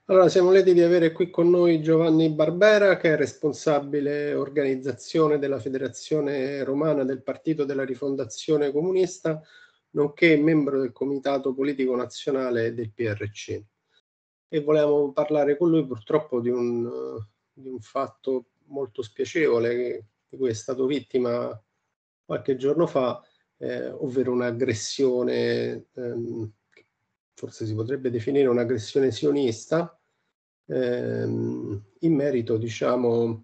Allora, siamo lieti di avere qui con noi Giovanni Barbera, che è responsabile organizzazione della Federazione Romana del Partito della Rifondazione Comunista, nonché membro del Comitato Politico Nazionale del PRC. E volevamo parlare con lui purtroppo di un fatto molto spiacevole di cui è stato vittima qualche giorno fa, ovvero un'aggressione, che forse si potrebbe definire un'aggressione sionista, in merito, diciamo,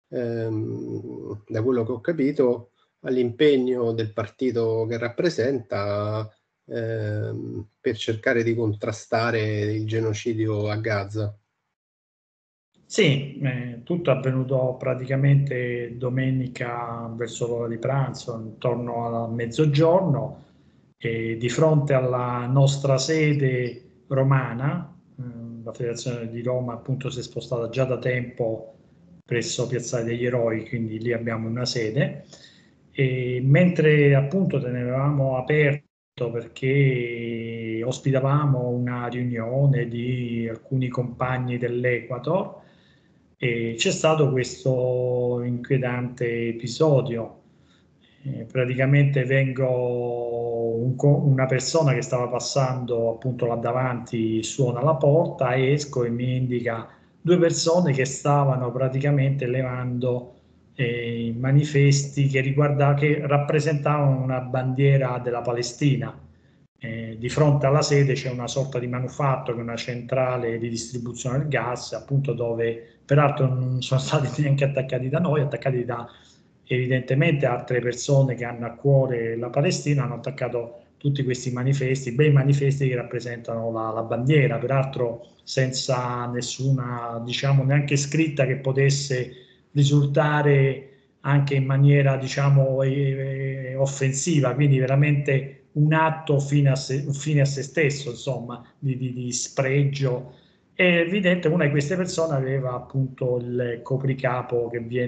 da quello che ho capito, all'impegno del partito che rappresenta per cercare di contrastare il genocidio a Gaza. Sì, tutto è avvenuto praticamente domenica verso l'ora di pranzo, intorno a mezzogiorno, e di fronte alla nostra sede romana. La Federazione di Roma appunto si è spostata già da tempo presso Piazzale degli Eroi, quindi lì abbiamo una sede, e mentre appunto tenevamo aperto perché ospitavamo una riunione di alcuni compagni dell'Equator, e c'è stato questo inquietante episodio. Praticamente una persona che stava passando appunto là davanti, suona la porta, esco e mi indica due persone che stavano praticamente levando manifesti che rappresentavano una bandiera della Palestina. Di fronte alla sede c'è una sorta di manufatto, che è una centrale di distribuzione del gas, appunto, dove peraltro non sono stati neanche attaccati da noi, attaccati da evidentemente altre persone che hanno a cuore la Palestina. Hanno attaccato tutti questi manifesti, bei manifesti che rappresentano la bandiera, peraltro senza nessuna, diciamo, neanche scritta che potesse risultare anche in maniera, diciamo, offensiva, quindi veramente un atto fine a se stesso, insomma, di spregio. È evidente una di queste persone aveva appunto il copricapo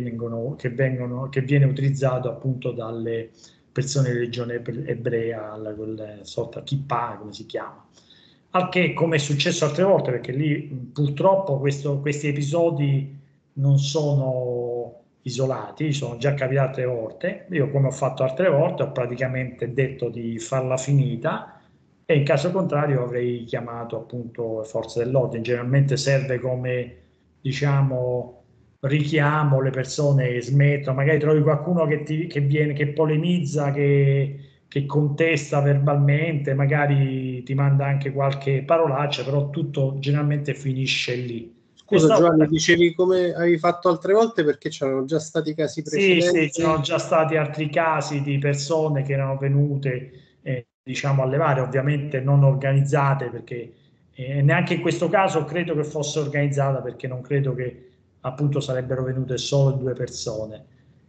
che viene utilizzato appunto dalle persone di religione ebrea, quel sorta kippah, come si chiama. Al che, come è successo altre volte, perché lì purtroppo questi episodi non sono isolati, sono già capitati altre volte. Io, come ho fatto altre volte, ho praticamente detto di farla finita, e in caso contrario avrei chiamato appunto le forze dell'ordine. Generalmente serve come, diciamo, richiamo, le persone smettono, magari trovi qualcuno che polemizza, che contesta verbalmente, magari ti manda anche qualche parolaccia, però tutto generalmente finisce lì. Scusa Giovanni, dicevi come avevi fatto altre volte perché c'erano già stati casi precedenti? Sì, ci sono già stati altri casi di persone che erano venute, diciamo, a levare, ovviamente non organizzate, perché neanche in questo caso credo che fosse organizzata, perché non credo che appunto sarebbero venute solo due persone.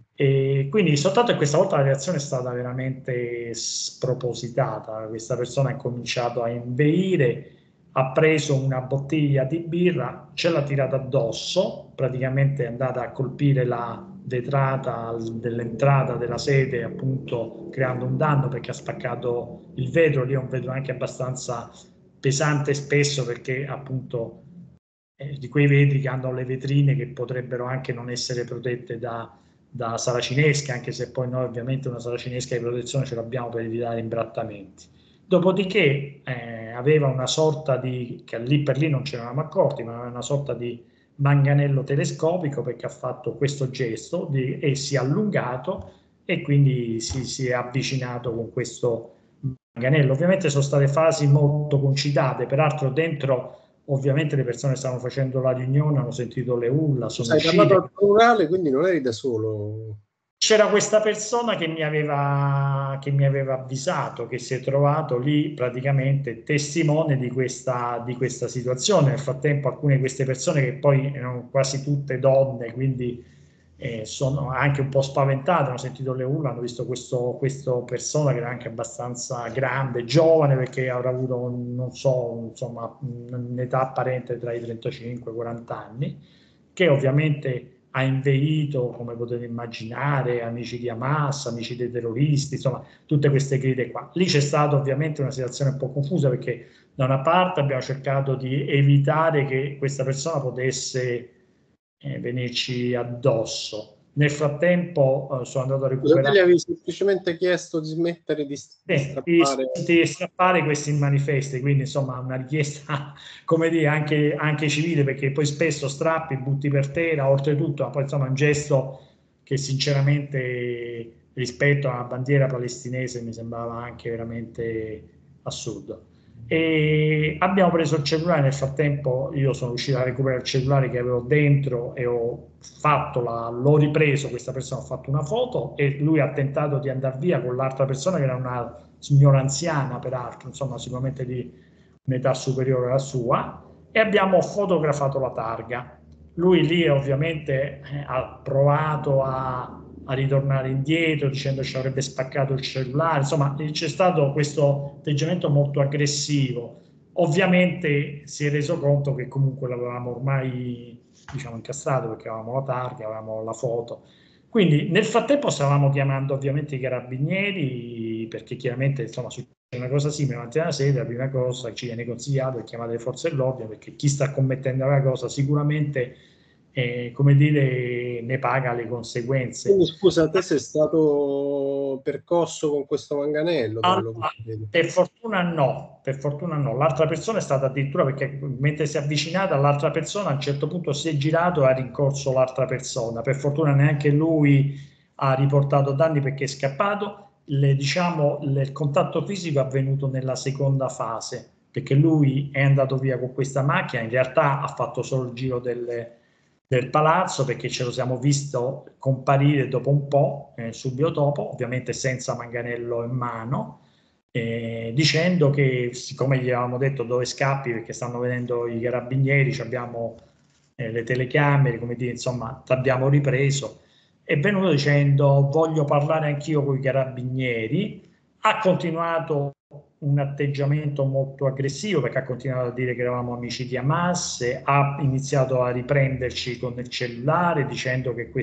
E quindi soltanto che questa volta la reazione è stata veramente spropositata. Questa persona ha cominciato a inveire, ha preso una bottiglia di birra, ce l'ha tirata addosso, praticamente è andata a colpire la vetrata dell'entrata della sede, appunto creando un danno, perché ha spaccato il vetro. Lì è un vetro anche abbastanza pesante spesso, perché appunto di quei vetri che hanno le vetrine che potrebbero anche non essere protette da saracinesche, anche se poi noi ovviamente una saracinesca di protezione ce l'abbiamo per evitare imbrattamenti. Dopodiché aveva una sorta che lì per lì non ce ne eravamo accorti, ma aveva una sorta di manganello telescopico, perché ha fatto questo gesto e si è allungato, e quindi si è avvicinato con questo manganello. Ovviamente sono state fasi molto concitate, peraltro dentro ovviamente le persone stavano facendo la riunione, hanno sentito le urla, sono Hai parlato uscite. al plurale, quindi non eri da solo. C'era questa persona che mi aveva avvisato, che si è trovato lì praticamente testimone di questa situazione. Nel frattempo alcune di queste persone, che poi erano quasi tutte donne, quindi sono anche un po' spaventate, hanno sentito le urla, hanno visto questa persona che era anche abbastanza grande, giovane, perché avrà avuto, non so, insomma, un'età apparente tra i 35 e i 40 anni, che ovviamente ha inveito, come potete immaginare, amici di Hamas, amici dei terroristi, insomma, tutte queste grida qua. Lì c'è stata ovviamente una situazione un po' confusa, perché da una parte, abbiamo cercato di evitare che questa persona potesse venirci addosso. Nel frattempo sono andato a Scusate, gli recuperare avevi semplicemente chiesto di smettere di strappare. di strappare questi manifesti, quindi insomma una richiesta, come dire, anche civile, perché poi spesso strappi, butti per terra, oltretutto, ma poi insomma un gesto che sinceramente rispetto alla bandiera palestinese mi sembrava anche veramente assurdo. E abbiamo preso il cellulare, nel frattempo io sono riuscito a recuperare il cellulare che avevo dentro e l'ho ripreso, questa persona ha fatto una foto e lui ha tentato di andare via con l'altra persona che era una signora anziana peraltro, insomma sicuramente di un'età superiore alla sua, e abbiamo fotografato la targa. Lui lì ovviamente ha provato a ritornare indietro dicendo che ci avrebbe spaccato il cellulare, insomma c'è stato questo atteggiamento molto aggressivo. Ovviamente si è reso conto che comunque l'avevamo ormai, diciamo, incastrato perché avevamo la targa, avevamo la foto. Quindi nel frattempo stavamo chiamando ovviamente i carabinieri perché chiaramente insomma succede una cosa simile davanti alla sede, la prima cosa ci viene consigliato è chiamare le forze dell'ordine perché chi sta commettendo la cosa sicuramente come dire, ne paga le conseguenze. Quindi scusa, te sei stato percosso con questo manganello, da quello che Allora, vedo. per fortuna no. L'altra persona è stata addirittura perché mentre si è avvicinata all'altra persona, a un certo punto si è girato e ha rincorso l'altra persona. Per fortuna neanche lui ha riportato danni perché è scappato. Diciamo, il contatto fisico è avvenuto nella seconda fase, perché lui è andato via con questa macchina, in realtà ha fatto solo il giro del palazzo perché ce lo siamo visto comparire dopo un po', subito dopo, ovviamente senza manganello in mano, dicendo che siccome gli avevamo detto dove scappi perché stanno vedendo i carabinieri, abbiamo le telecamere, come dire, insomma, ti abbiamo ripreso, è venuto dicendo voglio parlare anch'io con i carabinieri, ha continuato un atteggiamento molto aggressivo perché ha continuato a dire che eravamo amici di Hamas, ha iniziato a riprenderci con il cellulare dicendo che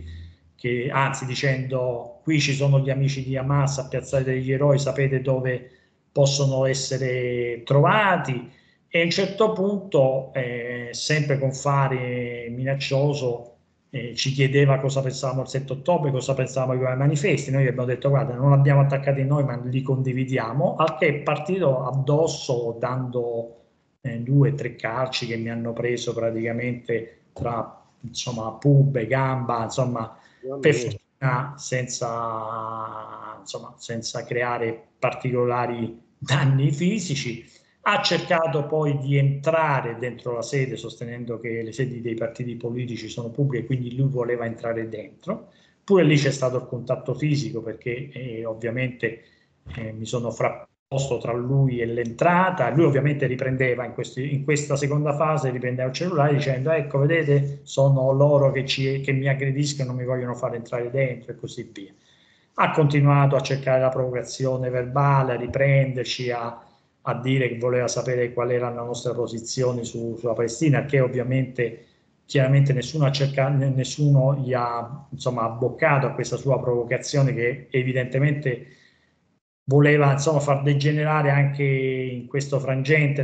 anzi dicendo qui ci sono gli amici di Hamas a Piazzale degli Eroi, sapete dove possono essere trovati, e a un certo punto, sempre con fare minaccioso, ci chiedeva cosa pensavamo il 7 ottobre, cosa pensavamo ai manifesti. Noi abbiamo detto guarda, non l'abbiamo attaccati noi ma li condividiamo, al che è partito addosso dando 2 o 3 calci che mi hanno preso praticamente tra insomma pube, gamba, insomma Mamma per mia. fortuna senza creare particolari danni fisici. Ha cercato poi di entrare dentro la sede sostenendo che le sedi dei partiti politici sono pubbliche, quindi lui voleva entrare dentro. Pure lì c'è stato il contatto fisico perché ovviamente mi sono frapposto tra lui e l'entrata. Lui ovviamente riprendeva in questa seconda fase, riprendeva il cellulare dicendo ecco vedete sono loro che mi aggrediscono, mi vogliono far entrare dentro e così via. Ha continuato a cercare la provocazione verbale, a riprenderci, a dire che voleva sapere qual era la nostra posizione sulla Palestina, che ovviamente chiaramente nessuno gli ha insomma abboccato a questa sua provocazione che evidentemente voleva insomma far degenerare anche in questo frangente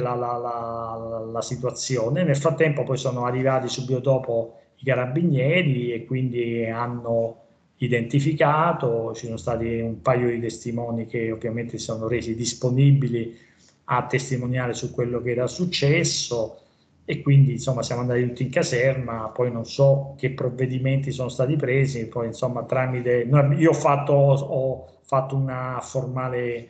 la situazione. Nel frattempo poi sono arrivati subito dopo i carabinieri e quindi hanno identificato, ci sono stati un paio di testimoni che ovviamente si sono resi disponibili a testimoniare su quello che era successo e quindi insomma siamo andati tutti in caserma, poi non so che provvedimenti sono stati presi, poi insomma tramite, io ho fatto una formale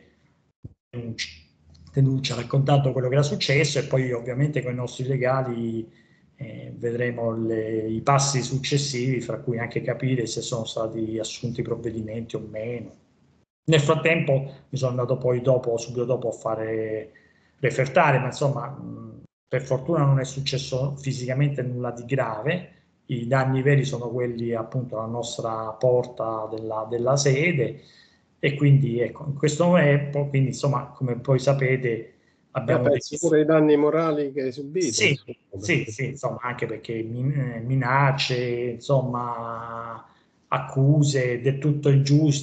denuncia raccontando quello che era successo e poi ovviamente con i nostri legali vedremo i passi successivi, fra cui anche capire se sono stati assunti provvedimenti o meno. Nel frattempo mi sono andato poi subito dopo a fare refertare, ma insomma per fortuna non è successo fisicamente nulla di grave, i danni veri sono quelli appunto alla nostra porta della sede e quindi ecco, in questo momento, quindi insomma come poi sapete abbiamo Pensi deciso. pure ai danni morali che hai subito, Sì, insomma, sì, perché sì, insomma, anche perché minacce, insomma, accuse del tutto ingiuste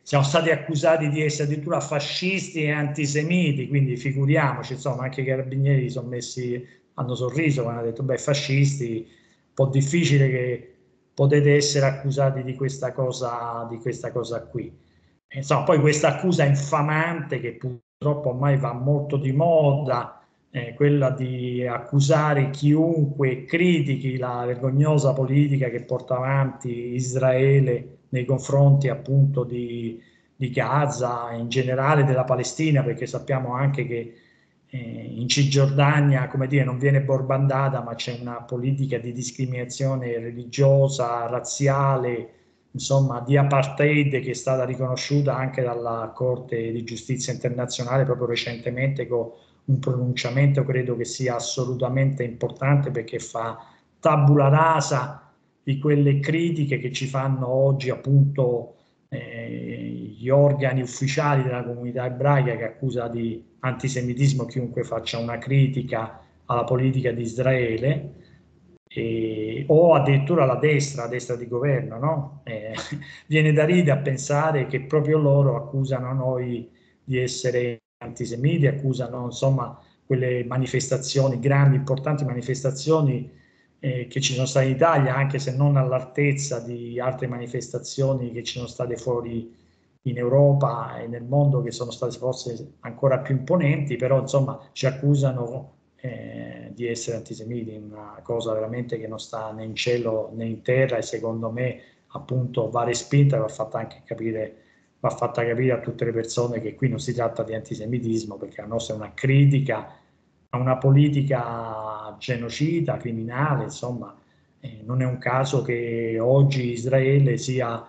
siamo stati accusati di essere addirittura fascisti e antisemiti, quindi figuriamoci, insomma, anche i carabinieri hanno sorriso quando hanno detto, beh, fascisti, un po' difficile che potete essere accusati di questa cosa qui. Insomma, poi questa accusa infamante che purtroppo ormai va molto di moda, quella di accusare chiunque critichi la vergognosa politica che porta avanti Israele nei confronti appunto di Gaza, in generale della Palestina, perché sappiamo anche che in Cisgiordania, come dire, non viene borbandata, ma c'è una politica di discriminazione religiosa, razziale, insomma, di apartheid che è stata riconosciuta anche dalla Corte di Giustizia internazionale proprio recentemente con un pronunciamento, credo che sia assolutamente importante perché fa tabula rasa di quelle critiche che ci fanno oggi appunto gli organi ufficiali della comunità ebraica, che accusa di antisemitismo chiunque faccia una critica alla politica di Israele, o addirittura la destra di governo, no? Viene da ridere a pensare che proprio loro accusano noi di essere antisemiti, accusano insomma quelle manifestazioni, grandi, importanti manifestazioni che ci sono state in Italia, anche se non all'altezza di altre manifestazioni che ci sono state fuori in Europa e nel mondo, che sono state forse ancora più imponenti, però insomma ci accusano di essere antisemiti, una cosa veramente che non sta né in cielo né in terra, e secondo me appunto va respinta e va fatta capire a tutte le persone che qui non si tratta di antisemitismo, perché la nostra è una critica a una politica genocida, criminale, insomma. Non è un caso che oggi Israele sia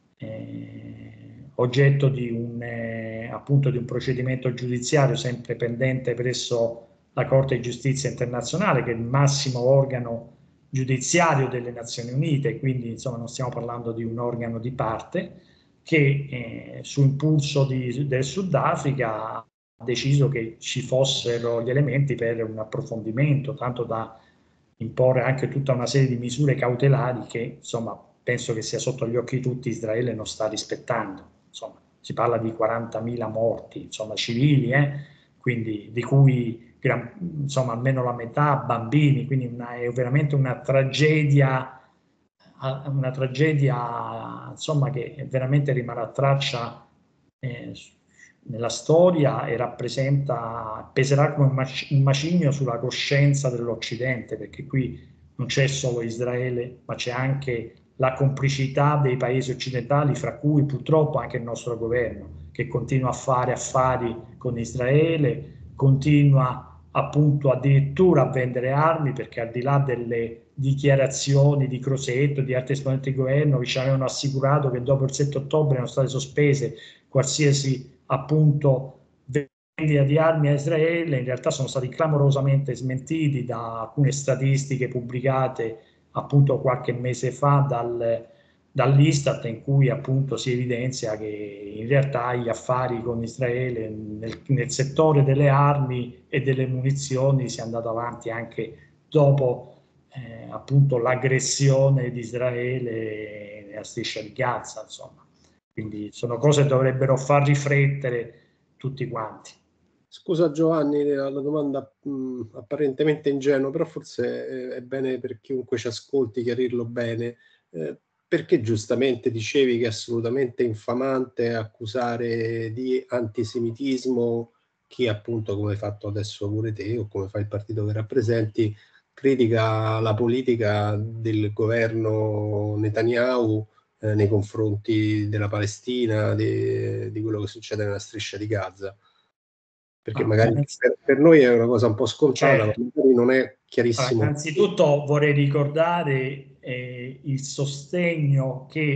oggetto appunto di un procedimento giudiziario sempre pendente presso la Corte di Giustizia internazionale, che è il massimo organo giudiziario delle Nazioni Unite, quindi insomma non stiamo parlando di un organo di parte, che su impulso del Sudafrica ha deciso che ci fossero gli elementi per un approfondimento, tanto da imporre anche tutta una serie di misure cautelari che insomma penso che sia sotto gli occhi di tutti Israele non sta rispettando. Insomma, si parla di 40.000 morti, insomma, civili, quindi di cui insomma almeno la metà bambini, quindi è veramente una tragedia insomma, che veramente rimarrà traccia nella storia e peserà come un macigno sulla coscienza dell'Occidente, perché qui non c'è solo Israele, ma c'è anche la complicità dei paesi occidentali, fra cui purtroppo anche il nostro governo, che continua a fare affari con Israele, continua appunto addirittura a vendere armi, perché al di là delle dichiarazioni di Crosetto, di altri esponenti del governo, che ci avevano assicurato che dopo il 7 ottobre erano state sospese qualsiasi appunto vendita di armi a Israele, in realtà sono stati clamorosamente smentiti da alcune statistiche pubblicate appunto qualche mese fa dall'Istat, in cui appunto si evidenzia che in realtà gli affari con Israele nel settore delle armi e delle munizioni si è andato avanti anche dopo appunto l'aggressione di Israele nella striscia di Gaza, insomma. Quindi sono cose che dovrebbero far riflettere tutti quanti. Scusa Giovanni, la domanda apparentemente ingenua, però forse è bene per chiunque ci ascolti chiarirlo bene. Perché giustamente dicevi che è assolutamente infamante accusare di antisemitismo chi appunto, come hai fatto adesso pure te o come fa il partito che rappresenti, critica la politica del governo Netanyahu nei confronti della Palestina, di quello che succede nella striscia di Gaza? Perché magari per noi è una cosa un po' scontata, certo. ma magari non è chiarissimo. Allora, innanzitutto vorrei ricordare il sostegno che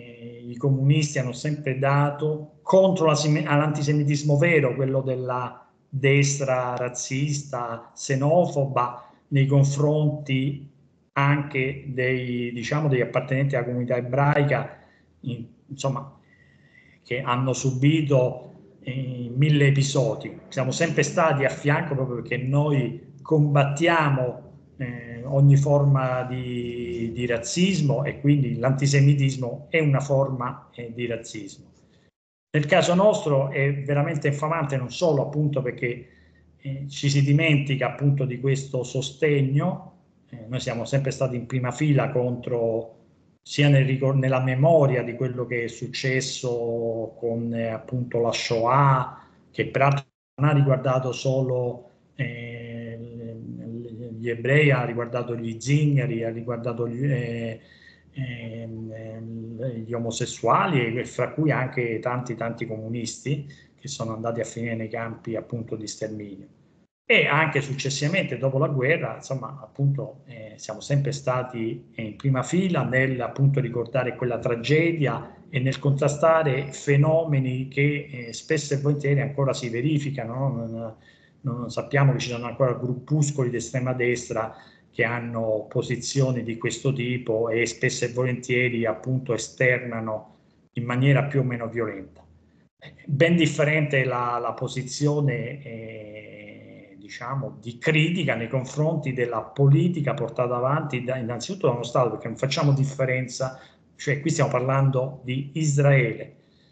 i comunisti hanno sempre dato contro l'antisemitismo vero, quello della destra razzista, xenofoba, nei confronti anche degli appartenenti alla comunità ebraica, insomma, che hanno subito 1000 episodi. Siamo sempre stati a fianco proprio perché noi combattiamo ogni forma di razzismo, e quindi l'antisemitismo è una forma di razzismo. Nel caso nostro è veramente infamante, non solo appunto perché ci si dimentica appunto di questo sostegno. Noi siamo sempre stati in prima fila contro, sia nella memoria di quello che è successo con appunto la Shoah, che peraltro non ha riguardato solo gli ebrei, ha riguardato gli zingari, ha riguardato gli omosessuali, e fra cui anche tanti comunisti che sono andati a finire nei campi appunto di sterminio. E anche successivamente, dopo la guerra, insomma, appunto, siamo sempre stati in prima fila nel appunto ricordare quella tragedia e nel contrastare fenomeni che spesso e volentieri ancora si verificano, no? Non sappiamo che ci sono ancora gruppuscoli di estrema destra che hanno posizioni di questo tipo e spesso e volentieri appunto esternano in maniera più o meno violenta. Ben differente la posizione diciamo di critica nei confronti della politica portata avanti innanzitutto da uno Stato, perché non facciamo differenza, cioè qui stiamo parlando di Israele.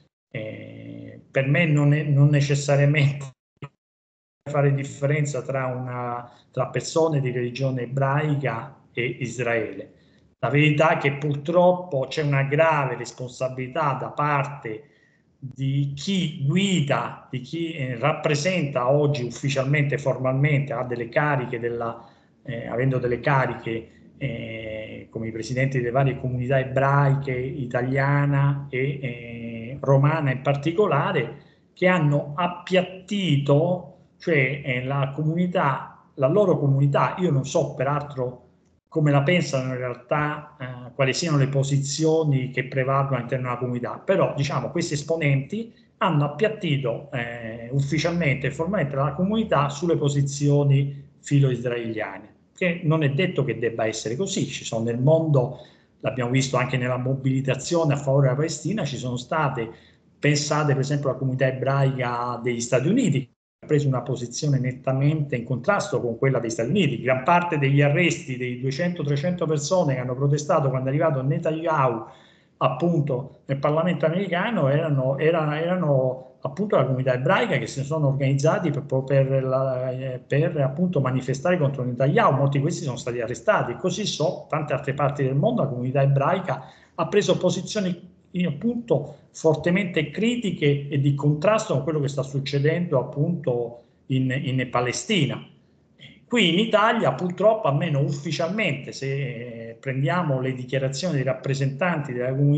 Per me non necessariamente fare differenza tra persone di religione ebraica e Israele. La verità è che purtroppo c'è una grave responsabilità da parte di chi guida, di chi rappresenta oggi ufficialmente, formalmente, ha delle cariche avendo delle cariche come i presidenti delle varie comunità ebraiche, italiana e romana in particolare, che hanno appiattito, cioè la loro comunità. Io non so peraltro come la pensano in realtà, quali siano le posizioni che prevalgono all'interno della comunità, però diciamo questi esponenti hanno appiattito ufficialmente e formalmente la comunità sulle posizioni filo-israeliane, che non è detto che debba essere così. Ci sono nel mondo, l'abbiamo visto anche nella mobilitazione a favore della Palestina, ci sono state, pensate per esempio alla comunità ebraica degli Stati Uniti, ha preso una posizione nettamente in contrasto con quella degli Stati Uniti. Gran parte degli arresti dei 200-300 persone che hanno protestato quando è arrivato Netanyahu appunto nel Parlamento americano erano appunto la comunità ebraica, che si sono organizzati per appunto manifestare contro Netanyahu. Molti di questi sono stati arrestati. Così tante altre parti del mondo la comunità ebraica ha preso posizioni appunto fortemente critiche e di contrasto con quello che sta succedendo appunto in Palestina. Qui in Italia purtroppo, almeno ufficialmente, se prendiamo le dichiarazioni dei rappresentanti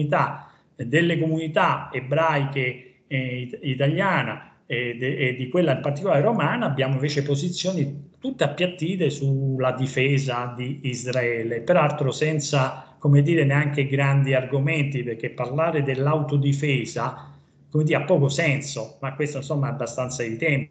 delle comunità ebraiche italiana e di quella in particolare romana, abbiamo invece posizioni tutte appiattite sulla difesa di Israele, peraltro senza, come dire, neanche grandi argomenti, perché parlare dell'autodifesa, come dire, ha poco senso, ma questo insomma è abbastanza evidente.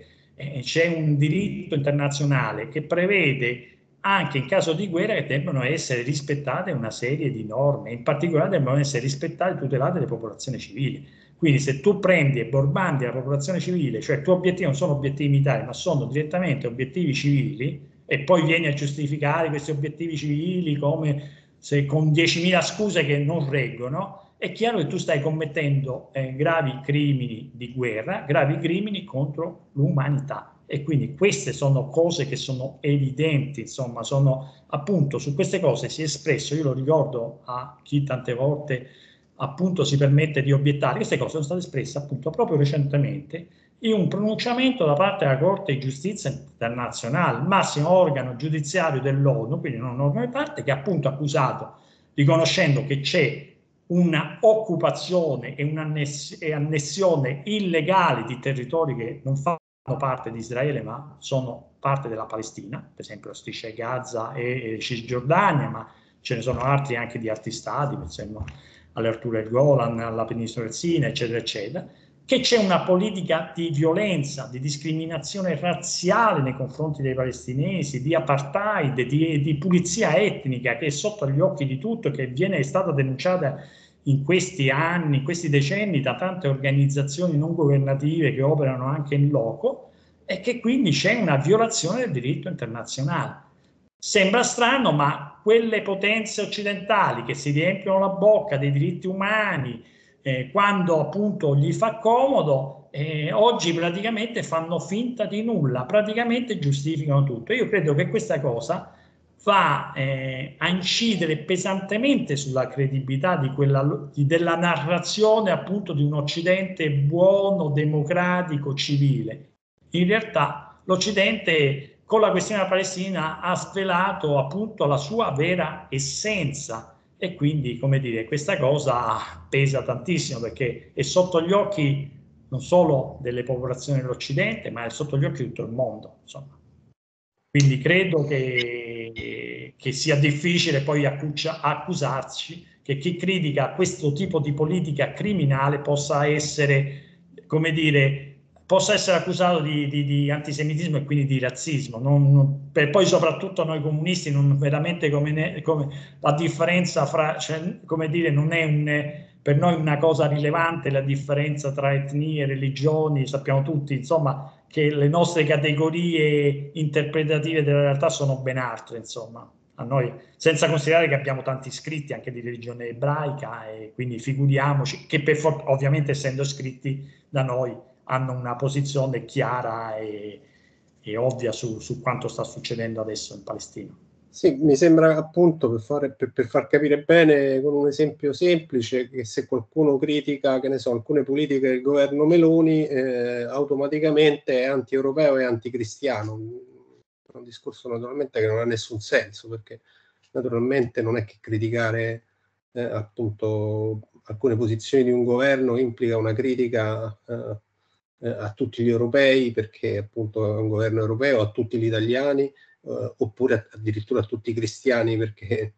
C'è un diritto internazionale che prevede anche in caso di guerra che debbano essere rispettate una serie di norme, in particolare devono essere rispettate e tutelate le popolazioni civili. Quindi se tu prendi e borbandi la popolazione civile, cioè il tuo obiettivo non sono obiettivi militari, ma sono direttamente obiettivi civili, e poi vieni a giustificare questi obiettivi civili come se con 10.000 scuse che non reggono, è chiaro che tu stai commettendo gravi crimini di guerra, gravi crimini contro l'umanità. E quindi queste sono cose che sono evidenti, insomma, appunto su queste cose si è espresso, io lo ricordo a chi tante volte appunto si permette di obiettare, queste cose sono state espresse appunto proprio recentemente in un pronunciamento da parte della Corte di Giustizia Internazionale, il massimo organo giudiziario dell'ONU, quindi non un organo di parte, che ha appunto accusato, riconoscendo che c'è una occupazione e annessione illegale di territori che non fanno parte di Israele ma sono parte della Palestina, per esempio la striscia di Gaza e Cisgiordania, ma ce ne sono altri anche di altri stati, per esempio alle alture del Golan, alla penisola del Sinai, eccetera, eccetera, che c'è una politica di violenza, di discriminazione razziale nei confronti dei palestinesi, di apartheid, di pulizia etnica che è sotto gli occhi di tutti, che è stata denunciata in questi anni, in questi decenni da tante organizzazioni non governative che operano anche in loco, e che quindi c'è una violazione del diritto internazionale. Sembra strano, ma quelle potenze occidentali che si riempiono la bocca dei diritti umani, quando appunto gli fa comodo, oggi praticamente fanno finta di nulla, praticamente giustificano tutto. Io credo che questa cosa va a incidere pesantemente sulla credibilità della narrazione appunto di un Occidente buono, democratico, civile. In realtà l'Occidente con la questione della Palestina ha svelato appunto la sua vera essenza, e quindi, come dire, questa cosa pesa tantissimo perché è sotto gli occhi non solo delle popolazioni dell'Occidente, ma è sotto gli occhi di tutto il mondo, insomma. Quindi credo che sia difficile poi accusarci che chi critica questo tipo di politica criminale possa essere, come dire, possa essere accusato di antisemitismo e quindi di razzismo. Poi soprattutto noi comunisti, non veramente come la differenza fra, cioè, come dire, non è per noi una cosa rilevante la differenza tra etnie, religioni, sappiamo tutti, insomma, che le nostre categorie interpretative della realtà sono ben altre, insomma, a noi, senza considerare che abbiamo tanti scritti anche di religione ebraica, e quindi figuriamoci che ovviamente essendo scritti da noi hanno una posizione chiara e ovvia su quanto sta succedendo adesso in Palestina. Sì, mi sembra appunto per far capire bene con un esempio semplice che se qualcuno critica, che ne so, alcune politiche del governo Meloni, automaticamente è anti-europeo e anticristiano. È un discorso naturalmente che non ha nessun senso, perché naturalmente non è che criticare appunto alcune posizioni di un governo implica una critica a tutti gli europei, perché appunto è un governo europeo, a tutti gli italiani, oppure addirittura a tutti i cristiani, perché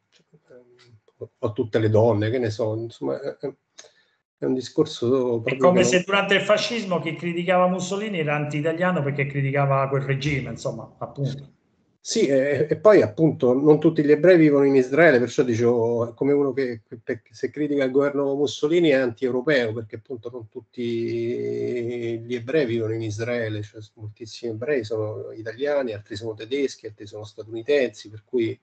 a tutte le donne, che ne so, insomma è un discorso è come se durante il fascismo chi criticava Mussolini era anti-italiano perché criticava quel regime, insomma, appunto. Sì, e poi appunto non tutti gli ebrei vivono in Israele, perciò dicevo, è come uno che se critica il governo Mussolini è anti-europeo, perché appunto non tutti gli ebrei vivono in Israele, cioè moltissimi ebrei sono italiani, altri sono tedeschi, altri sono statunitensi, per cui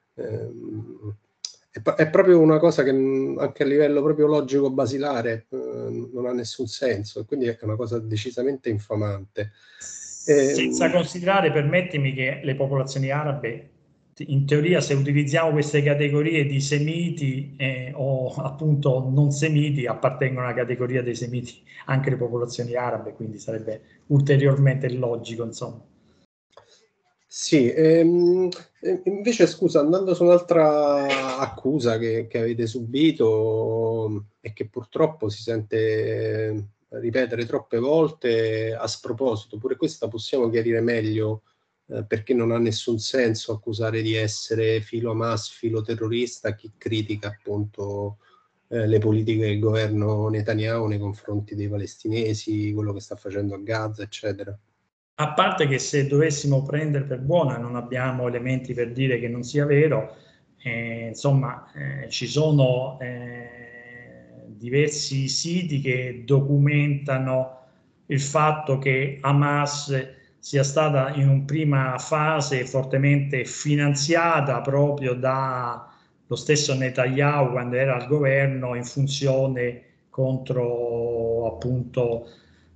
è proprio una cosa che anche a livello proprio logico basilare non ha nessun senso, e quindi è una cosa decisamente infamante. Senza considerare, permettimi, che le popolazioni arabe, in teoria, se utilizziamo queste categorie di semiti o appunto non semiti, appartengono alla categoria dei semiti anche le popolazioni arabe, quindi sarebbe ulteriormente logico, insomma. Sì, invece scusa, andando su un'altra accusa che avete subito e che purtroppo si sente ripetere troppe volte a sproposito, pure questa possiamo chiarire meglio, perché non ha nessun senso accusare di essere filo Hamas, filo terrorista chi critica appunto le politiche del governo Netanyahu nei confronti dei palestinesi, quello che sta facendo a Gaza, eccetera. A parte che se dovessimo prendere per buona, non abbiamo elementi per dire che non sia vero, insomma, ci sono diversi siti che documentano il fatto che Hamas sia stata in una prima fase fortemente finanziata proprio dallo stesso Netanyahu quando era al governo in funzione contro appunto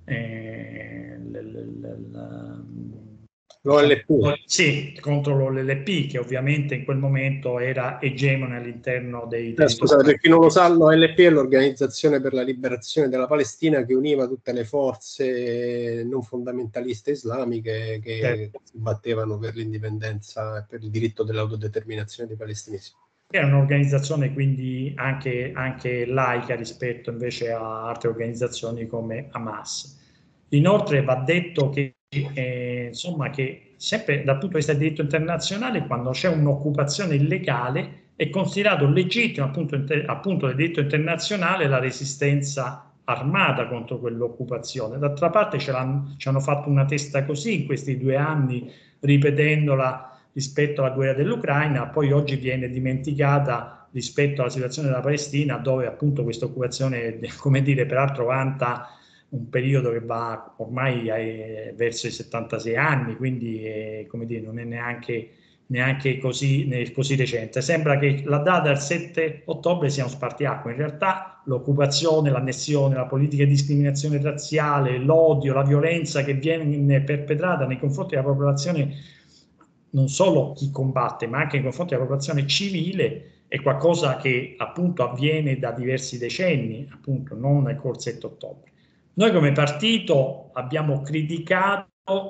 L'OLP. sì, contro l'OLP, che ovviamente in quel momento era egemone all'interno dei territori. Scusate, per chi non lo sa, l'OLP è l'Organizzazione per la Liberazione della Palestina, che univa tutte le forze non fondamentaliste islamiche che si battevano per l'indipendenza e per il diritto dell'autodeterminazione dei palestinesi. Era un'organizzazione quindi anche laica rispetto invece a altre organizzazioni come Hamas. Inoltre va detto che insomma, che sempre dal punto di vista del diritto internazionale, quando c'è un'occupazione illegale è considerato legittimo appunto del diritto internazionale la resistenza armata contro quell'occupazione. D'altra parte ci hanno fatto una testa così in questi 2 anni, ripetendola rispetto alla guerra dell'Ucraina, poi oggi viene dimenticata rispetto alla situazione della Palestina, dove appunto questa occupazione, come dire, peraltro vanta un periodo che va ormai verso i 76 anni, quindi come dire, non è neanche così recente. Sembra che la data del 7 ottobre sia un spartiacque, in realtà l'occupazione, l'annessione, la politica di discriminazione razziale, l'odio, la violenza che viene perpetrata nei confronti della popolazione, non solo chi combatte, ma anche nei confronti della popolazione civile, è qualcosa che appunto avviene da diversi decenni, appunto non col 7 ottobre. Noi come partito abbiamo criticato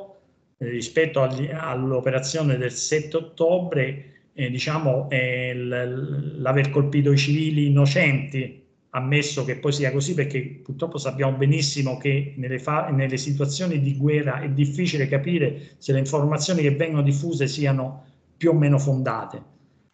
rispetto all'operazione del 7 ottobre diciamo, l'aver colpito i civili innocenti, ammesso che poi sia così, perché purtroppo sappiamo benissimo che nelle situazioni di guerra è difficile capire se le informazioni che vengono diffuse siano più o meno fondate.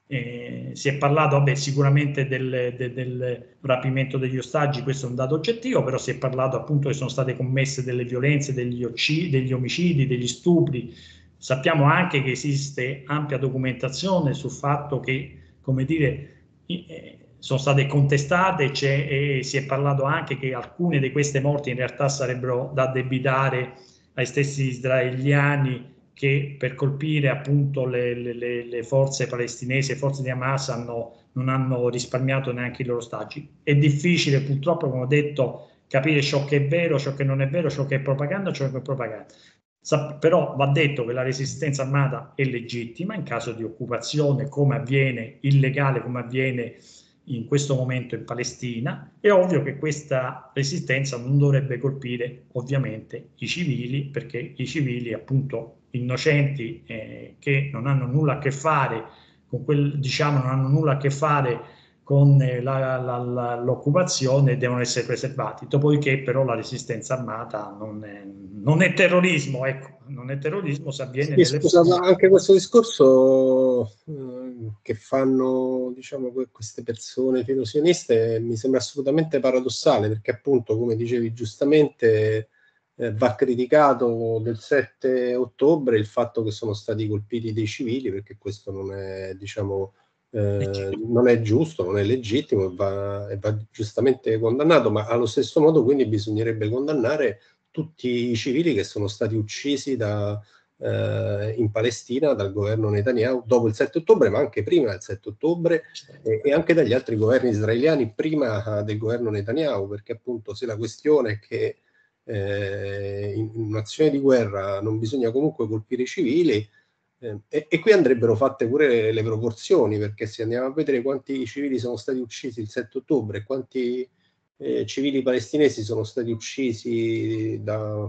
Si è parlato sicuramente del rapimento degli ostaggi, questo è un dato oggettivo, però si è parlato appunto che sono state commesse delle violenze, degli omicidi, degli stupri. Sappiamo anche che esiste ampia documentazione sul fatto che, come dire, sono state contestate e si è parlato anche che alcune di queste morti in realtà sarebbero da addebitare ai stessi israeliani che per colpire appunto le forze palestinesi, le forze di Hamas non hanno risparmiato neanche i loro ostaggi. È difficile purtroppo, come ho detto, capire ciò che è vero, ciò che non è vero, ciò che è propaganda, ciò che non è propaganda. Però va detto che la resistenza armata è legittima in caso di occupazione, come avviene illegale, come avviene in questo momento in Palestina. È ovvio che questa resistenza non dovrebbe colpire ovviamente i civili, perché i civili appunto innocenti che non hanno nulla a che fare con non hanno nulla a che fare con l'occupazione, devono essere preservati. Dopodiché però la resistenza armata non è terrorismo, ecco, non è terrorismo se avviene nelle scusa, anche questo discorso che fanno, diciamo, queste persone filosioniste mi sembra assolutamente paradossale, perché appunto, come dicevi giustamente, va criticato del 7 ottobre il fatto che sono stati colpiti dei civili, perché questo non è, diciamo, non è giusto, non è legittimo e va giustamente condannato, ma allo stesso modo quindi bisognerebbe condannare tutti i civili che sono stati uccisi in Palestina dal governo Netanyahu dopo il 7 ottobre, ma anche prima del 7 ottobre e anche dagli altri governi israeliani prima del governo Netanyahu, perché appunto se la questione è che in un'azione di guerra non bisogna comunque colpire i civili, e qui andrebbero fatte pure le proporzioni, perché se andiamo a vedere quanti civili sono stati uccisi il 7 ottobre e quanti civili palestinesi sono stati uccisi dal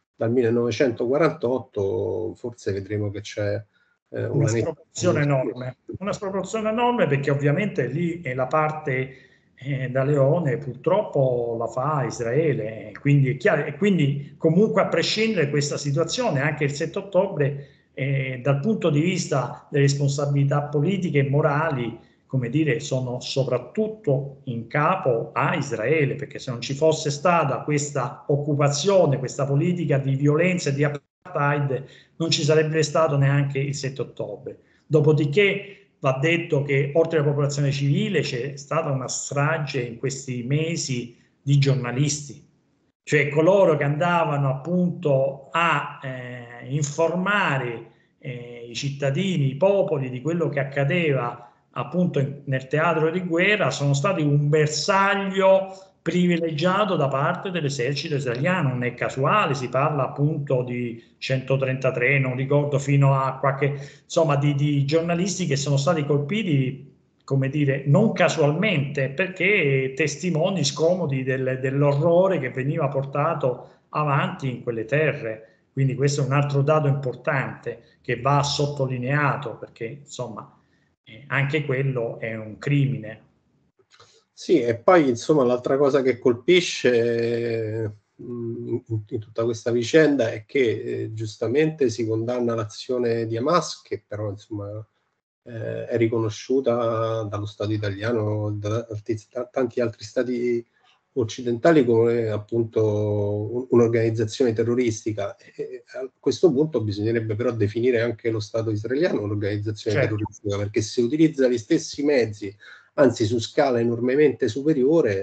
1948, forse vedremo che c'è una sproporzione enorme, perché ovviamente lì è la parte da leone, purtroppo la fa Israele, quindi è chiaro, e quindi comunque a prescindere da questa situazione, anche il 7 ottobre dal punto di vista delle responsabilità politiche e morali, come dire, sono soprattutto in capo a Israele, perché se non ci fosse stata questa occupazione, questa politica di violenza e di apartheid, non ci sarebbe stato neanche il 7 ottobre. Dopodiché va detto che oltre alla popolazione civile c'è stata una strage in questi mesi di giornalisti, cioè coloro che andavano appunto a informare i cittadini, i popoli di quello che accadeva appunto nel teatro di guerra, sono stati un bersaglio privilegiato da parte dell'esercito israeliano. Non è casuale, si parla appunto di 133, non ricordo, fino a qualche, insomma, di giornalisti che sono stati colpiti, come dire, non casualmente, perché testimoni scomodi dell'orrore che veniva portato avanti in quelle terre. Quindi questo è un altro dato importante che va sottolineato, perché insomma anche quello è un crimine. Sì, e poi insomma l'altra cosa che colpisce in tutta questa vicenda è che giustamente si condanna l'azione di Hamas, che però insomma è riconosciuta dallo Stato italiano, da tanti altri stati occidentali come appunto un'organizzazione terroristica. E a questo punto bisognerebbe però definire anche lo Stato israeliano un'organizzazione terroristica, perché se utilizza gli stessi mezzi, anzi su scala enormemente superiore,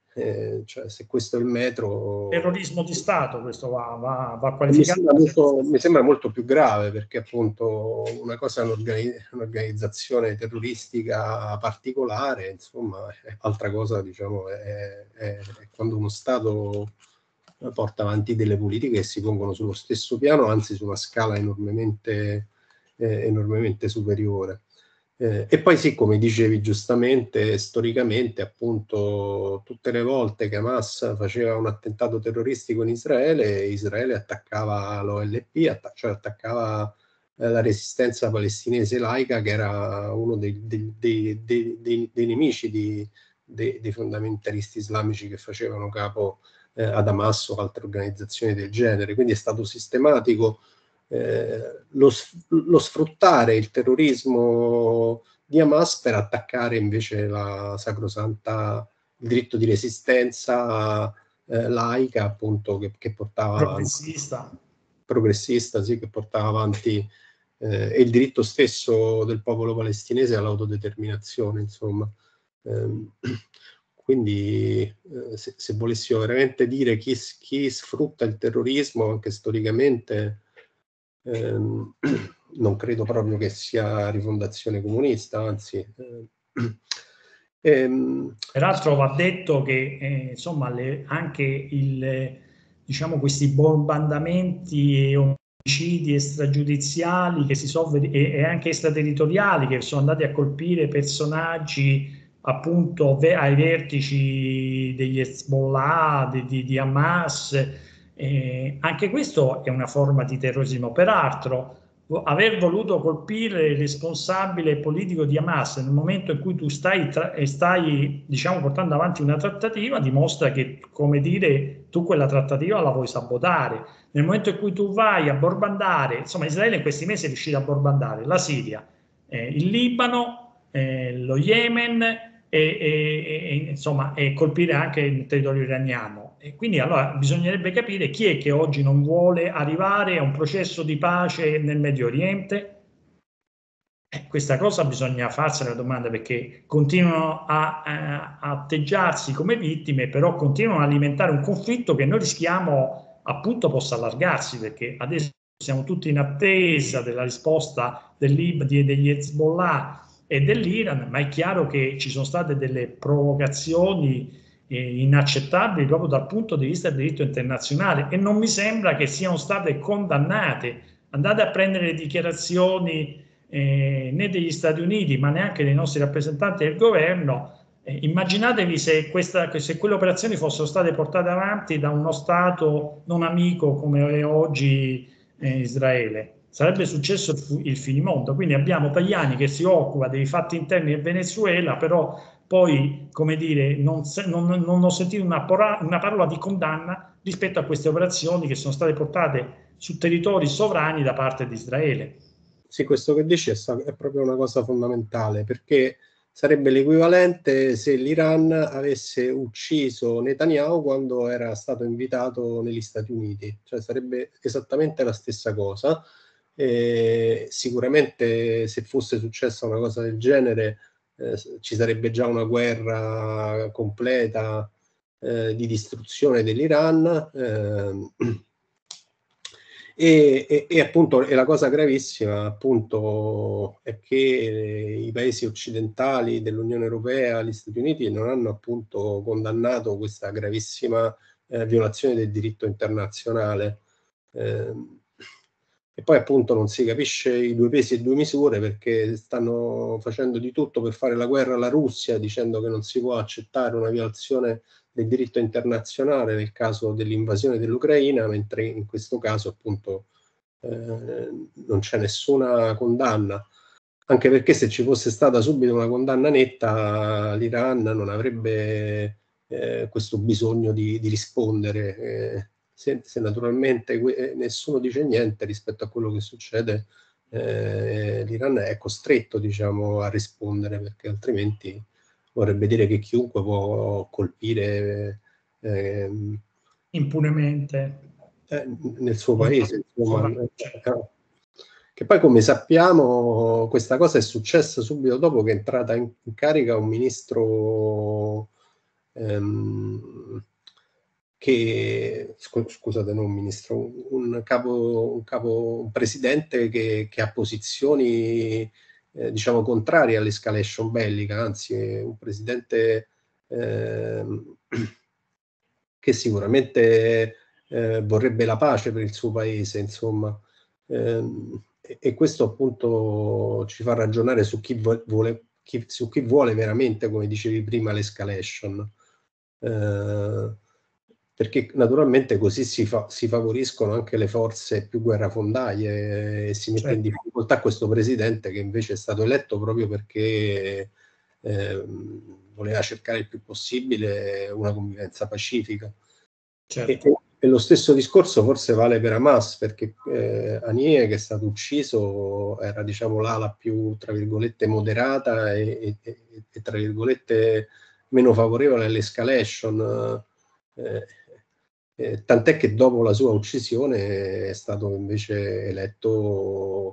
cioè, se questo è il metro... Terrorismo di Stato, questo va qualificato. Mi sembra molto più grave, perché appunto una cosa è un'organizzazione terroristica particolare, insomma, altra cosa, diciamo, è quando uno Stato porta avanti delle politiche che si pongono sullo stesso piano, anzi su una scala enormemente superiore. E poi sì, come dicevi giustamente, storicamente, appunto, tutte le volte che Hamas faceva un attentato terroristico in Israele, Israele attaccava l'OLP, cioè attaccava la resistenza palestinese laica, che era uno dei nemici dei fondamentalisti islamici che facevano capo ad Hamas o altre organizzazioni del genere. Quindi è stato sistematico lo sfruttare il terrorismo di Hamas per attaccare invece il diritto di resistenza laica, appunto, che portava progressista, sì, che portava avanti e il diritto stesso del popolo palestinese all'autodeterminazione, insomma. Quindi se volessimo veramente dire chi sfrutta il terrorismo, anche storicamente, non credo proprio che sia Rifondazione Comunista, anzi. Peraltro va detto che insomma anche diciamo, questi bombardamenti e omicidi extragiudiziali che e anche extraterritoriali che sono andati a colpire personaggi appunto ai vertici degli Hezbollah, di Hamas, anche questo è una forma di terrorismo. Peraltro aver voluto colpire il responsabile politico di Hamas nel momento in cui tu stai diciamo, portando avanti una trattativa dimostra che, come dire, tu quella trattativa la vuoi sabotare. Nel momento in cui tu vai a bombardare, insomma, Israele in questi mesi è riuscito a bombardare la Siria, il Libano, lo Yemen insomma, e colpire anche il territorio iraniano. E quindi allora bisognerebbe capire chi è che oggi non vuole arrivare a un processo di pace nel Medio Oriente. Questa cosa bisogna farsi la domanda, perché continuano a atteggiarsi come vittime, però continuano a alimentare un conflitto che noi rischiamo appunto possa allargarsi, perché adesso siamo tutti in attesa della risposta degli Hezbollah e dell'Iran, ma è chiaro che ci sono state delle provocazioni inaccettabili proprio dal punto di vista del diritto internazionale, e non mi sembra che siano state condannate. Andate a prendere le dichiarazioni né degli Stati Uniti ma neanche dei nostri rappresentanti del governo. Immaginatevi se quelle operazioni fossero state portate avanti da uno Stato non amico come è oggi Israele. Sarebbe successo il finimondo. Quindi abbiamo Tajani che si occupa dei fatti interni del Venezuela, però poi, come dire, non ho sentito una parola di condanna rispetto a queste operazioni che sono state portate su territori sovrani da parte di Israele. Sì, questo che dici è proprio una cosa fondamentale, perché sarebbe l'equivalente se l'Iran avesse ucciso Netanyahu quando era stato invitato negli Stati Uniti, cioè sarebbe esattamente la stessa cosa. Sicuramente se fosse successa una cosa del genere ci sarebbe già una guerra completa di distruzione dell'Iran. E appunto, e la cosa gravissima appunto è che i paesi occidentali dell'Unione Europea, gli Stati Uniti, non hanno appunto condannato questa gravissima violazione del diritto internazionale. E poi appunto non si capisce i due pesi e due misure, perché stanno facendo di tutto per fare la guerra alla Russia, dicendo che non si può accettare una violazione del diritto internazionale nel caso dell'invasione dell'Ucraina, mentre in questo caso appunto non c'è nessuna condanna, anche perché se ci fosse stata subito una condanna netta l'Iran non avrebbe questo bisogno di rispondere. Se naturalmente nessuno dice niente rispetto a quello che succede, l'Iran è costretto, diciamo, a rispondere, perché altrimenti vorrebbe dire che chiunque può colpire impunemente nel suo paese, insomma. Che poi, come sappiamo, questa cosa è successa subito dopo che è entrata in carica un ministro scusate, non un ministro, un presidente che ha posizioni diciamo contrarie all'escalation bellica, anzi è un presidente che sicuramente vorrebbe la pace per il suo paese, insomma. E questo appunto ci fa ragionare su chi vuole veramente, come dicevi prima, l'escalation. Perché naturalmente così si favoriscono anche le forze più guerrafondaie e si mette in difficoltà questo presidente che invece è stato eletto proprio perché voleva cercare il più possibile una convivenza pacifica. Certo. E lo stesso discorso forse vale per Hamas, perché Haniyeh, che è stato ucciso, era diciamo l'ala più tra virgolette moderata e tra virgolette meno favorevole all'escalation, tant'è che dopo la sua uccisione è stato invece eletto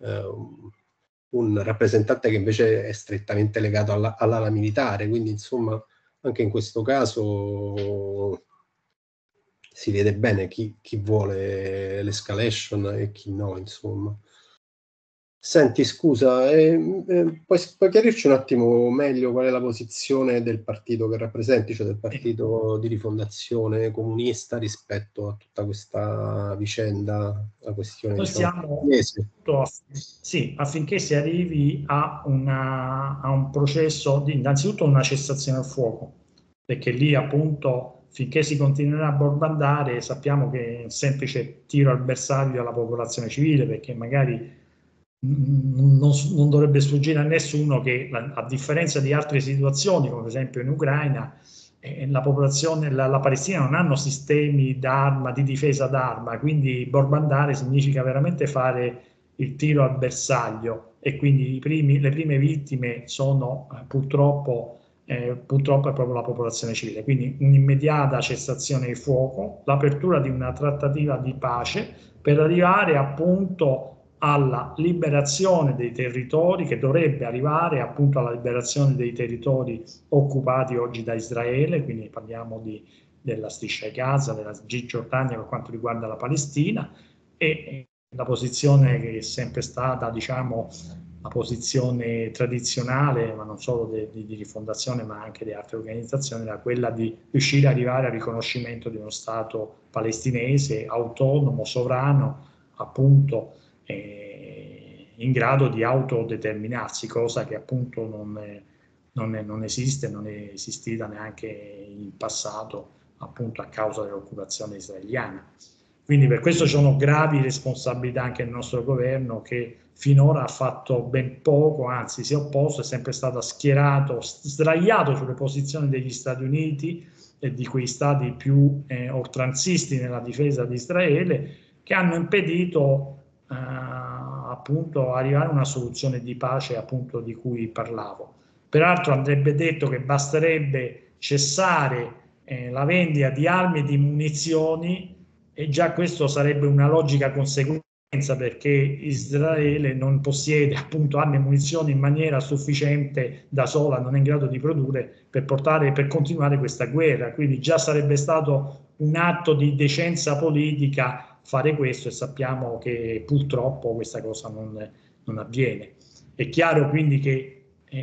un rappresentante che invece è strettamente legato all'ala militare, quindi insomma anche in questo caso si vede bene chi vuole l'escalation e chi no, insomma. Senti, scusa, puoi chiarirci un attimo meglio qual è la posizione del partito che rappresenti, cioè del partito di rifondazione comunista rispetto a tutta questa vicenda, la questione Noi diciamo sì, affinché si arrivi a un processo di innanzitutto una cessazione al fuoco, perché lì appunto finché si continuerà a bombardare sappiamo che è un semplice tiro al bersaglio alla popolazione civile, perché magari non dovrebbe sfuggire a nessuno che a differenza di altre situazioni, come per esempio in Ucraina, la popolazione, la Palestina non hanno sistemi d'arma, di difesa d'arma, quindi bombardare significa veramente fare il tiro al bersaglio e quindi le prime vittime sono purtroppo è proprio la popolazione civile. Quindi un'immediata cessazione del fuoco, l'apertura di una trattativa di pace per arrivare appunto alla liberazione dei territori, che dovrebbe arrivare appunto alla liberazione dei territori occupati oggi da Israele, quindi parliamo della striscia di Gaza, della Cisgiordania per quanto riguarda la Palestina, e la posizione che è sempre stata, diciamo, la posizione tradizionale, ma non solo di rifondazione, ma anche di altre organizzazioni, era quella di riuscire ad arrivare al riconoscimento di uno Stato palestinese autonomo, sovrano, appunto, in grado di autodeterminarsi, cosa che appunto non esiste, non è esistita neanche in passato, appunto a causa dell'occupazione israeliana. Quindi per questo ci sono gravi responsabilità anche nel nostro governo, che finora ha fatto ben poco, anzi si è opposto, è sempre stato schierato, sdraiato sulle posizioni degli Stati Uniti e di quei stati più oltranzisti nella difesa di Israele, che hanno impedito appunto arrivare a una soluzione di pace appunto di cui parlavo. Peraltro andrebbe detto che basterebbe cessare la vendita di armi e di munizioni, e già questo sarebbe una logica conseguenza, perché Israele non possiede appunto armi e munizioni in maniera sufficiente da sola, non è in grado di produrre per continuare questa guerra. Quindi già sarebbe stato un atto di decenza politica fare questo, e sappiamo che purtroppo questa cosa non avviene. È chiaro quindi che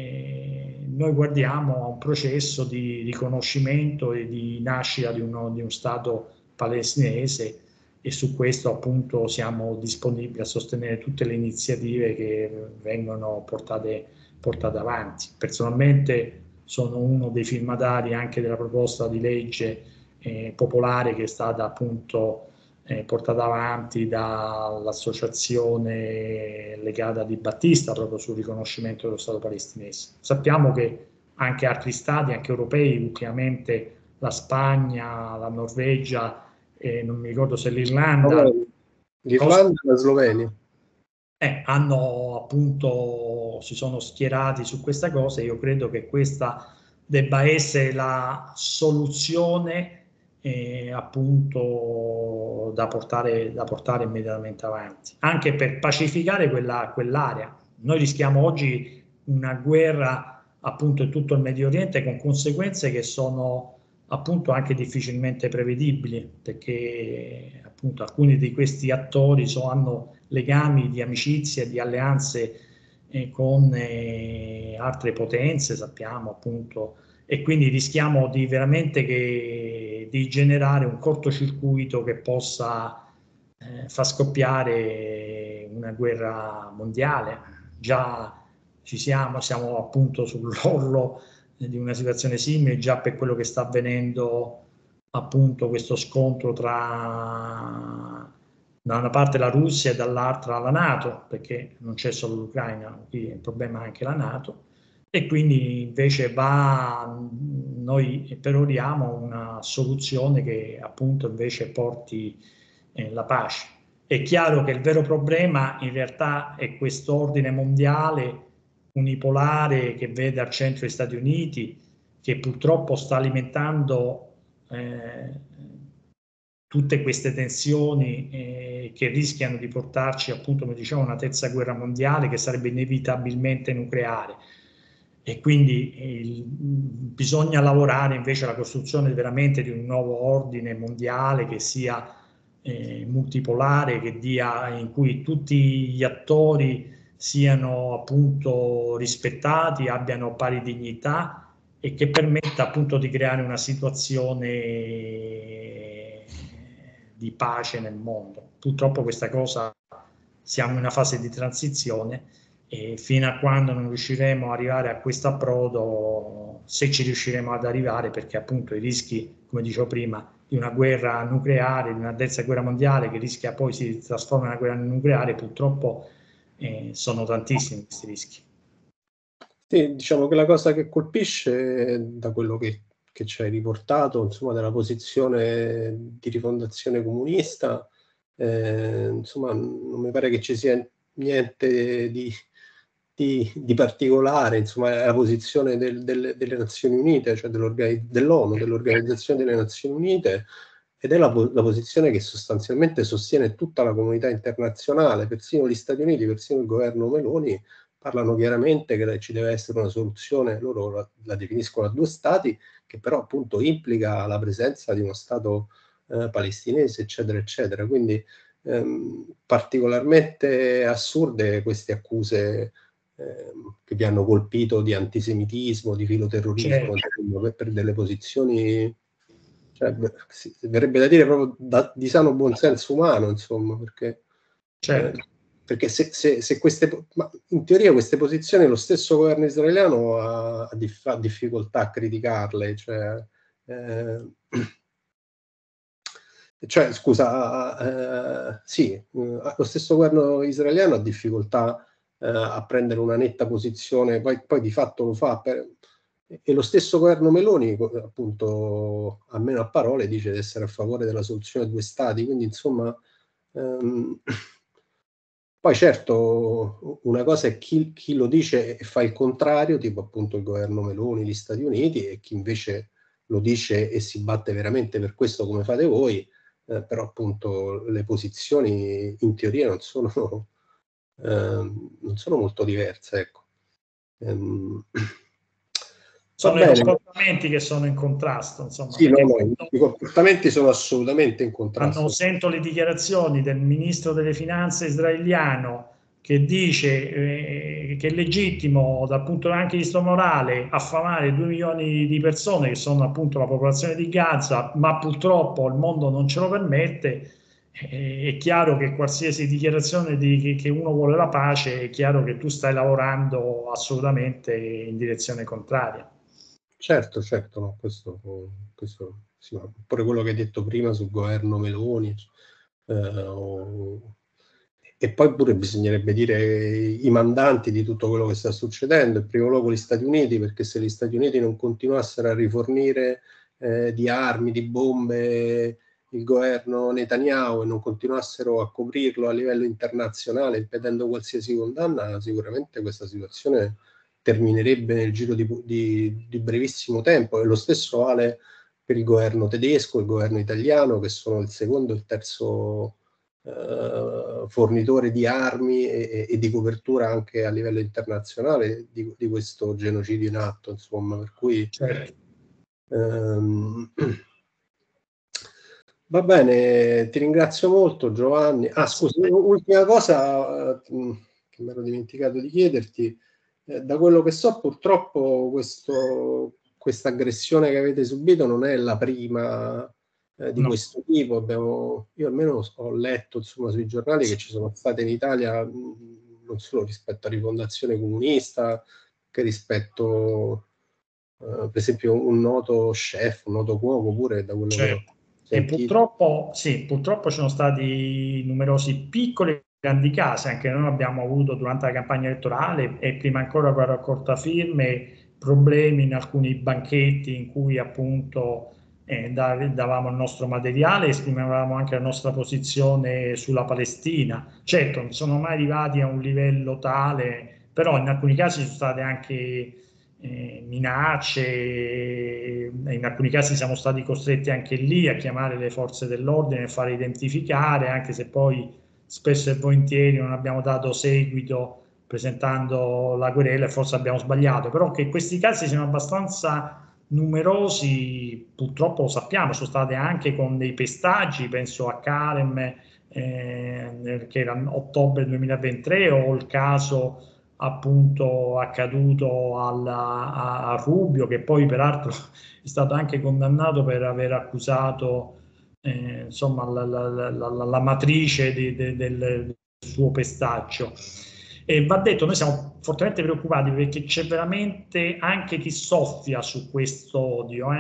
noi guardiamo a un processo di riconoscimento e di nascita di uno Stato palestinese, e su questo appunto siamo disponibili a sostenere tutte le iniziative che vengono portate avanti. Personalmente sono uno dei firmatari anche della proposta di legge popolare che è stata appunto portata avanti dall'associazione legata Di Battista proprio sul riconoscimento dello Stato palestinese. Sappiamo che anche altri stati, anche europei, ultimamente la Spagna, la Norvegia, non mi ricordo se l'Irlanda e la Slovenia hanno appunto, si sono schierati su questa cosa. Io credo che questa debba essere la soluzione appunto da portare immediatamente avanti, anche per pacificare quell'area. Noi rischiamo oggi una guerra appunto in tutto il Medio Oriente, con conseguenze che sono appunto anche difficilmente prevedibili, perché appunto alcuni di questi attori hanno legami di amicizia, di alleanze con altre potenze, sappiamo appunto, e quindi rischiamo di veramente di generare un cortocircuito che possa far scoppiare una guerra mondiale. Già siamo appunto sull'orlo di una situazione simile, già per quello che sta avvenendo appunto questo scontro tra da una parte la Russia e dall'altra la NATO, perché non c'è solo l'Ucraina, qui il problema è anche la NATO, e quindi invece noi peroriamo una soluzione che appunto invece porti la pace. È chiaro che il vero problema in realtà è questo ordine mondiale unipolare che vede al centro gli Stati Uniti, che purtroppo sta alimentando tutte queste tensioni che rischiano di portarci appunto, come diciamo, a una terza guerra mondiale che sarebbe inevitabilmente nucleare. E quindi bisogna lavorare invece alla costruzione veramente di un nuovo ordine mondiale che sia multipolare, in cui tutti gli attori siano appunto rispettati, abbiano pari dignità e che permetta appunto di creare una situazione di pace nel mondo. Purtroppo questa cosa siamo in una fase di transizione e fino a quando non riusciremo ad arrivare a questo approdo, se ci riusciremo ad arrivare, perché appunto i rischi, come dicevo prima, di una guerra nucleare, di una terza guerra mondiale che rischia poi si trasforma in una guerra nucleare, purtroppo sono tantissimi questi rischi. Sì, diciamo che la cosa che colpisce da quello che ci hai riportato, insomma, della posizione di Rifondazione Comunista, insomma, non mi pare che ci sia niente di particolare, insomma, è la posizione delle Nazioni Unite, cioè dell'ONU, dell'Organizzazione delle Nazioni Unite, ed è la posizione che sostanzialmente sostiene tutta la comunità internazionale, persino gli Stati Uniti, persino il governo Meloni, parlano chiaramente che ci deve essere una soluzione, loro la definiscono a due stati, che però appunto implica la presenza di uno Stato palestinese, eccetera, eccetera. Quindi particolarmente assurde queste accuse che vi hanno colpito di antisemitismo, di filoterrorismo, certo, per delle posizioni, cioè, verrebbe da dire proprio di sano buonsenso umano, insomma, perché... Certo. Perché se queste, ma in teoria queste posizioni lo stesso governo israeliano ha difficoltà a criticarle, cioè scusa, sì, lo stesso governo israeliano ha difficoltà a prendere una netta posizione, poi di fatto lo fa, e lo stesso governo Meloni, appunto, almeno a parole, dice di essere a favore della soluzione a due stati, quindi insomma... Poi certo, una cosa è chi lo dice e fa il contrario, tipo appunto il governo Meloni, gli Stati Uniti, e chi invece lo dice e si batte veramente per questo come fate voi, però appunto le posizioni in teoria non sono molto diverse, ecco. Sono i comportamenti che sono in contrasto, insomma. Sì, no, i comportamenti sono assolutamente in contrasto. Sento le dichiarazioni del ministro delle finanze israeliano che dice che è legittimo dal punto anche di vista morale affamare 2 milioni di persone che sono appunto la popolazione di Gaza, ma purtroppo il mondo non ce lo permette. È chiaro che qualsiasi dichiarazione che uno vuole la pace, è chiaro che tu stai lavorando assolutamente in direzione contraria. Certo, no, questo sì, ma pure quello che hai detto prima sul governo Meloni, e poi pure bisognerebbe dire i mandanti di tutto quello che sta succedendo, in primo luogo gli Stati Uniti, perché se gli Stati Uniti non continuassero a rifornire di armi, di bombe il governo Netanyahu e non continuassero a coprirlo a livello internazionale impedendo qualsiasi condanna, sicuramente questa situazione terminerebbe nel giro di brevissimo tempo, e lo stesso vale per il governo tedesco, il governo italiano, che sono il secondo e il terzo fornitore di armi e di copertura anche a livello internazionale di questo genocidio in atto, insomma, per cui certo. Va bene, ti ringrazio molto Giovanni. Scusi, ultima cosa che mi ero dimenticato di chiederti. Da quello che so, purtroppo questa aggressione che avete subito non è la prima di questo tipo. Io almeno ho letto, insomma, sui giornali che ci sono state in Italia, non solo rispetto a Rifondazione Comunista, che rispetto, per esempio, un noto chef, un noto cuoco, pure da quello che ho E sentito. purtroppo ci sono stati numerosi piccoli e grandi casi, anche noi abbiamo avuto durante la campagna elettorale e prima ancora con la raccolta firme problemi in alcuni banchetti in cui appunto davamo il nostro materiale, esprimevamo anche la nostra posizione sulla Palestina. Certo, non sono mai arrivati a un livello tale, però in alcuni casi ci sono state anche minacce, in alcuni casi siamo stati costretti anche lì a chiamare le forze dell'ordine e fare identificare, anche se poi spesso e volentieri non abbiamo dato seguito presentando la querela e forse abbiamo sbagliato, però che questi casi siano abbastanza numerosi purtroppo lo sappiamo, sono state anche con dei pestaggi, penso a Carem che era ottobre 2023 o il caso appunto accaduto a Rubio, che poi peraltro è stato anche condannato per aver accusato insomma la matrice del suo pestaggio. E va detto, noi siamo fortemente preoccupati perché c'è veramente anche chi soffia su questo odio,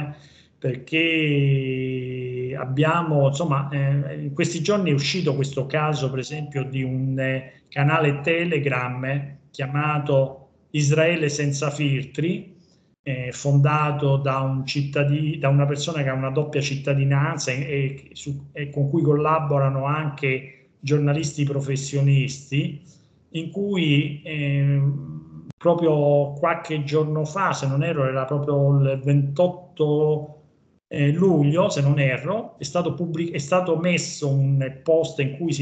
perché abbiamo, insomma, in questi giorni è uscito questo caso, per esempio, di un canale Telegram chiamato Israele senza filtri, fondato da una persona che ha una doppia cittadinanza e con cui collaborano anche giornalisti professionisti, in cui proprio qualche giorno fa, se non erro, era proprio il 28 luglio, se non erro, è stato messo un post in cui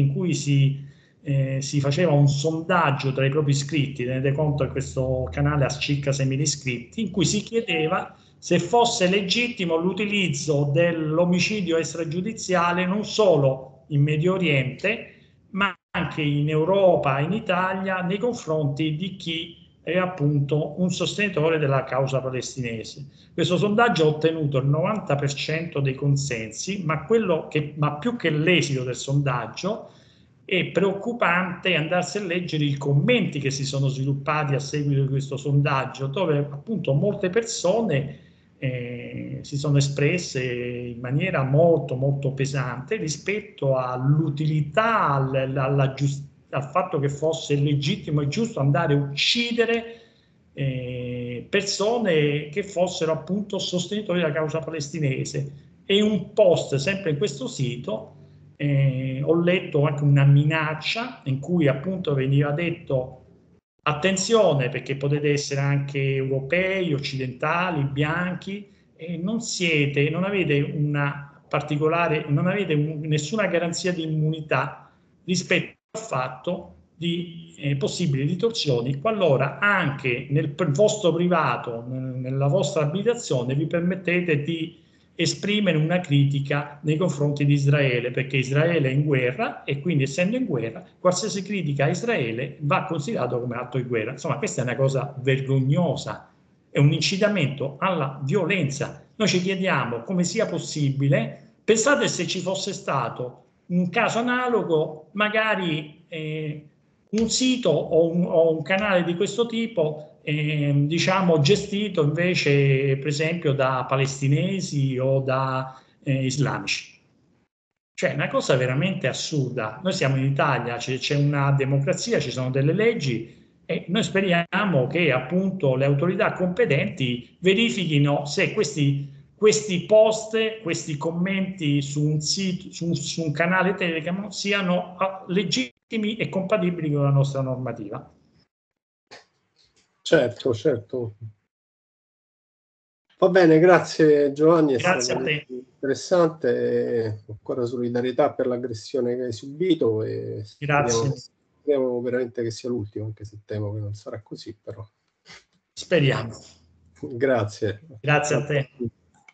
si faceva un sondaggio tra i propri iscritti. Tenete conto che questo canale ha circa 6.000 iscritti, in cui si chiedeva se fosse legittimo l'utilizzo dell'omicidio extragiudiziale non solo in Medio Oriente, ma anche in Europa, in Italia, nei confronti di chi è appunto un sostenitore della causa palestinese. Questo sondaggio ha ottenuto il 90% dei consensi, ma più che l'esito del sondaggio è preoccupante andarsi a leggere i commenti che si sono sviluppati a seguito di questo sondaggio, dove appunto molte persone si sono espresse in maniera molto molto pesante rispetto all'utilità, al fatto che fosse legittimo e giusto andare a uccidere persone che fossero appunto sostenitori della causa palestinese. E un post sempre in questo sito ho letto anche una minaccia in cui appunto veniva detto: attenzione, perché potete essere anche europei, occidentali, bianchi, e non avete nessuna garanzia di immunità rispetto al fatto di possibili ritorsioni qualora anche nel vostro privato, nella vostra abitazione, vi permettete di esprimere una critica nei confronti di Israele, perché Israele è in guerra e quindi, essendo in guerra, qualsiasi critica a Israele va considerato come atto di guerra. Insomma, questa è una cosa vergognosa, è un incitamento alla violenza. Noi ci chiediamo come sia possibile. Pensate se ci fosse stato un caso analogo, magari un sito o un canale di questo tipo diciamo gestito invece per esempio da palestinesi o da islamici. Cioè una cosa veramente assurda. Noi siamo in Italia, c'è una democrazia, ci sono delle leggi e noi speriamo che appunto le autorità competenti verifichino se questi post, questi commenti su un sito, su un canale Telegram siano legittimi e compatibili con la nostra normativa. Certo, certo. Va bene, grazie Giovanni, è Grazie stato a te. interessante, ancora solidarietà per l'aggressione che hai subito e Grazie. speriamo veramente che sia l'ultimo, anche se temo che non sarà così, però Speriamo. grazie. Grazie a te.